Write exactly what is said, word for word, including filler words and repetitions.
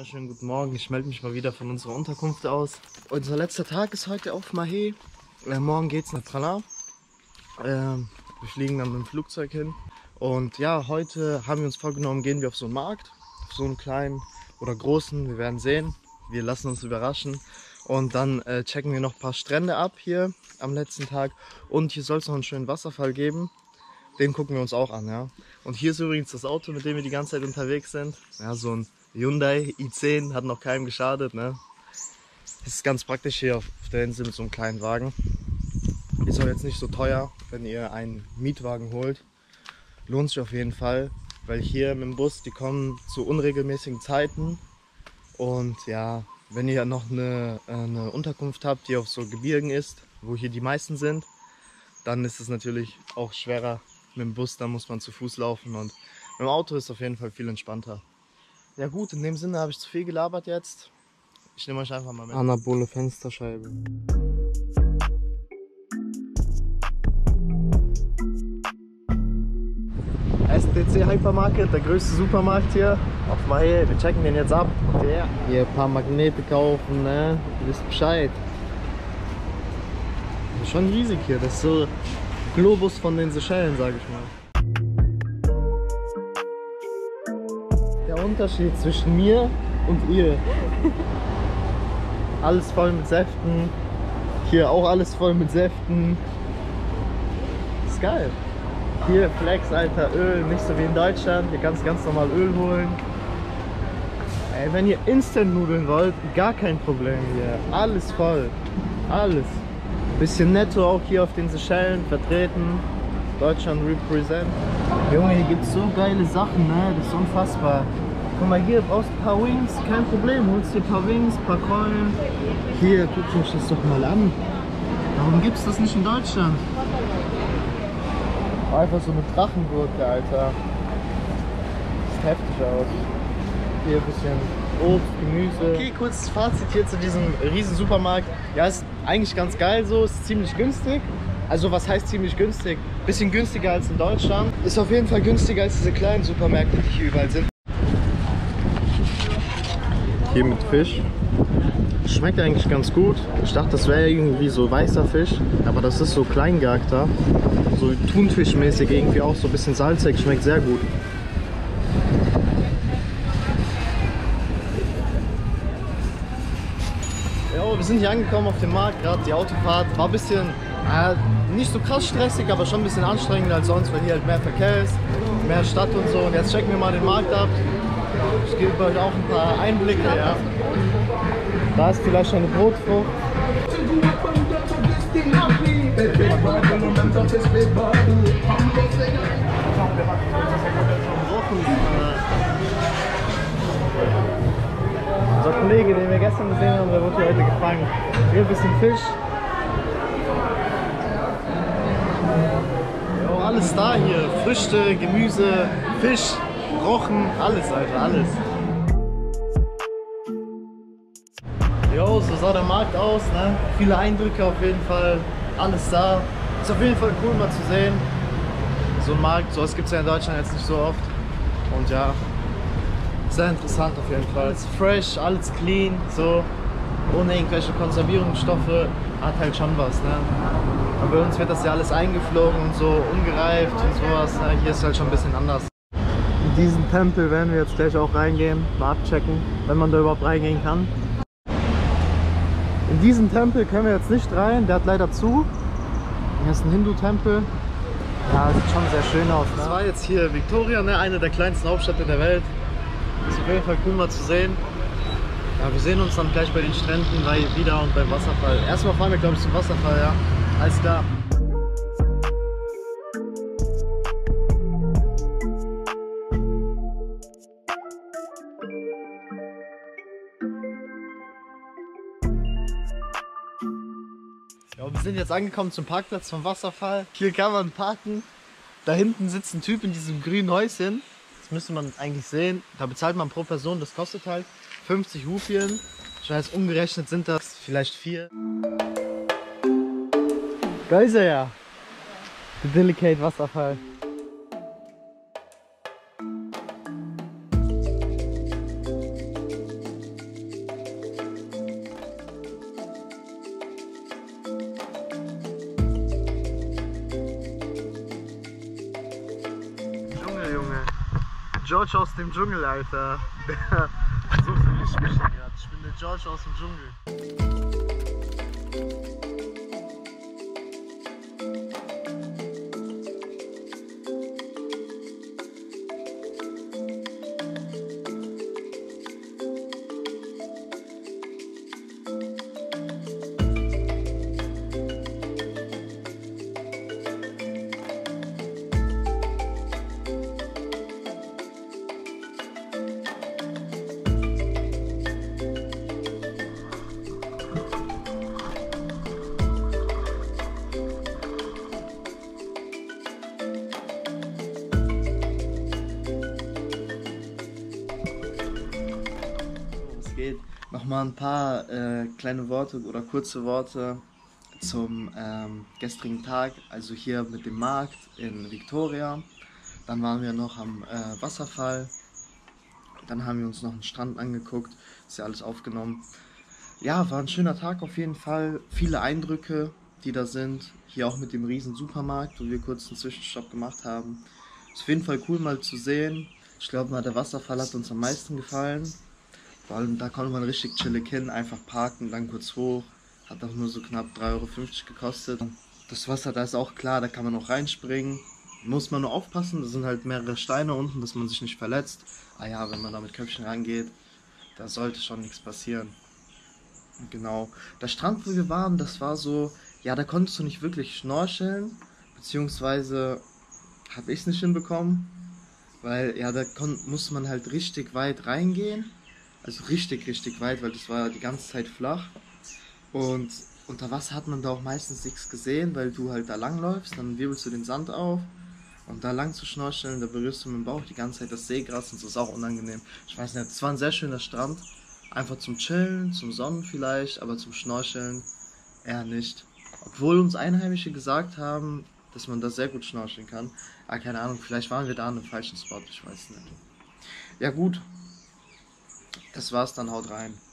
wunderschönen guten Morgen. Ich melde mich mal wieder von unserer Unterkunft aus. Unser letzter Tag ist heute auf Mahé. Äh, morgen geht es nach Trala. Äh, wir fliegen dann mit dem Flugzeug hin. Und ja, heute haben wir uns vorgenommen, gehen wir auf so einen Markt. Auf so einen kleinen oder großen, wir werden sehen. Wir lassen uns überraschen. Und dann äh, checken wir noch ein paar Strände ab hier am letzten Tag. Und hier soll es noch einen schönen Wasserfall geben. Den gucken wir uns auch an, ja. Und hier ist übrigens das Auto, mit dem wir die ganze Zeit unterwegs sind. Ja, so ein Hyundai i zehn, hat noch keinem geschadet, ne. Das ist ganz praktisch hier auf der Insel mit so einem kleinen Wagen. Ist auch jetzt nicht so teuer, wenn ihr einen Mietwagen holt. Lohnt sich auf jeden Fall, weil hier mit dem Bus, die kommen zu unregelmäßigen Zeiten. Und ja, wenn ihr noch eine, eine Unterkunft habt, die auf so Gebirgen ist, wo hier die meisten sind, dann ist es natürlich auch schwerer mit dem Bus, da muss man zu Fuß laufen und mit dem Auto ist auf jeden Fall viel entspannter. Ja gut, in dem Sinne habe ich zu viel gelabert jetzt. Ich nehme euch einfach mal mit. Anabole Fensterscheibe. S D C Hypermarket, der größte Supermarkt hier auf Mahé. Wir checken den jetzt ab. Ja. Hier ein paar Magnete kaufen, ne? Ihr wisst Bescheid. Das ist schon riesig hier, das ist so Globus von den Seychellen, sage ich mal. Der Unterschied zwischen mir und ihr. Alles voll mit Säften. Hier auch alles voll mit Säften. Das ist geil. Hier Flex, Alter, Öl, nicht so wie in Deutschland. Hier kannst du ganz normal Öl holen. Ey, wenn ihr Instant-Nudeln wollt, gar kein Problem hier. Alles voll. Alles. Bisschen Netto auch hier auf den Seychellen vertreten. Deutschland represent. Junge, hier gibt es so geile Sachen, ne? Das ist unfassbar. Guck mal, hier brauchst du ein paar Wings, kein Problem. Holst dir ein paar Wings, ein paar Keulen. Hier, guck euch das doch mal an. Warum gibt es das nicht in Deutschland? Einfach so eine Drachengurke, Alter. Sieht heftig aus. Hier ein bisschen Obst, Gemüse. Okay, kurzes Fazit hier zu diesem riesen Supermarkt. Ja, ist eigentlich ganz geil so, ist ziemlich günstig. Also was heißt ziemlich günstig? Bisschen günstiger als in Deutschland. Ist auf jeden Fall günstiger als diese kleinen Supermärkte, die hier überall sind. Hier mit Fisch. Schmeckt eigentlich ganz gut. Ich dachte, das wäre irgendwie so weißer Fisch, aber das ist so kleingehackter. So Thunfischmäßig, irgendwie auch so ein bisschen salzig, schmeckt sehr gut. Jo, wir sind hier angekommen auf dem Markt, gerade die Autofahrt war ein bisschen, äh, nicht so krass stressig, aber schon ein bisschen anstrengender als sonst, weil hier halt mehr Verkehr ist, mehr Stadt und so. Und jetzt checken wir mal den Markt ab. Ich gebe euch auch ein paar Einblicke, ja. Da ist vielleicht schon eine Brotfrucht. Unser Kollege, den wir gestern gesehen haben, der wurde heute gefangen. Hier ein bisschen Fisch. Jo, alles da hier. Früchte, Gemüse, Fisch, Rochen, alles, Alter, alles. Jo, so sah der Markt aus, ne? Viele Eindrücke auf jeden Fall, alles da. Ist auf jeden Fall cool mal zu sehen. So ein Markt, sowas gibt es ja in Deutschland jetzt nicht so oft. Und ja, sehr interessant auf jeden Fall. Alles fresh, alles clean, so ohne irgendwelche Konservierungsstoffe, hat halt schon was, ne? Aber bei uns wird das ja alles eingeflogen und so ungereift und sowas, ne? Hier ist halt schon ein bisschen anders. In diesen Tempel werden wir jetzt gleich auch reingehen, mal abchecken, wenn man da überhaupt reingehen kann. In diesen Tempel können wir jetzt nicht rein, der hat leider zu. Hier ist ein Hindu-Tempel. Ja, sieht schon sehr schön aus. Ne? Das war jetzt hier Victoria, ne? Eine der kleinsten Hauptstädte der Welt. Ist auf jeden Fall cool mal zu sehen. Ja, wir sehen uns dann gleich bei den Stränden wieder und beim Wasserfall. Erstmal fahren wir, glaube ich, zum Wasserfall, ja. Alles klar. Ja, wir sind jetzt angekommen zum Parkplatz vom Wasserfall. Hier kann man parken. Da hinten sitzt ein Typ in diesem grünen Häuschen. Das müsste man eigentlich sehen. Da bezahlt man pro Person, das kostet halt fünfzig Rupien. Ich weiß, umgerechnet sind das vielleicht vier. Da ist er ja. Der Delicate Wasserfall. George aus dem Dschungel, Alter. So fühle ich mich gerade. Ich bin der George aus dem Dschungel. Geht. Nochmal ein paar äh, kleine Worte oder kurze Worte zum ähm, gestrigen Tag, also hier mit dem Markt in Victoria. Dann waren wir noch am äh, Wasserfall, dann haben wir uns noch einen Strand angeguckt, ist ja alles aufgenommen. Ja, war ein schöner Tag auf jeden Fall, viele Eindrücke, die da sind. Hier auch mit dem riesen Supermarkt, wo wir kurz einen Zwischenstopp gemacht haben. Ist auf jeden Fall cool mal zu sehen. Ich glaube mal, der Wasserfall hat uns am meisten gefallen. Vor allem da konnte man richtig chillig hin, einfach parken, dann kurz hoch. Hat auch nur so knapp drei Euro fünfzig gekostet. Das Wasser, da ist auch klar, da kann man auch reinspringen. Muss man nur aufpassen, da sind halt mehrere Steine unten, dass man sich nicht verletzt. Ah ja, wenn man da mit Köpfchen rangeht, da sollte schon nichts passieren. Genau. Der Strand, wo wir waren, das war so, ja, da konntest du nicht wirklich schnorcheln, beziehungsweise habe ich es nicht hinbekommen, weil ja, da musste man halt richtig weit reingehen. Also richtig, richtig weit, weil das war die ganze Zeit flach. Und unter Wasser hat man da auch meistens nichts gesehen, weil du halt da lang läufst, dann wirbelst du den Sand auf. Und da lang zu schnorcheln, da berührst du mit dem Bauch die ganze Zeit das Seegras und so, ist auch unangenehm. Ich weiß nicht, es war ein sehr schöner Strand. Einfach zum Chillen, zum Sonnen vielleicht, aber zum Schnorcheln eher nicht. Obwohl uns Einheimische gesagt haben, dass man da sehr gut schnorcheln kann. Aber keine Ahnung, vielleicht waren wir da an einem falschen Spot, ich weiß nicht. Ja gut. Das war's dann, haut rein.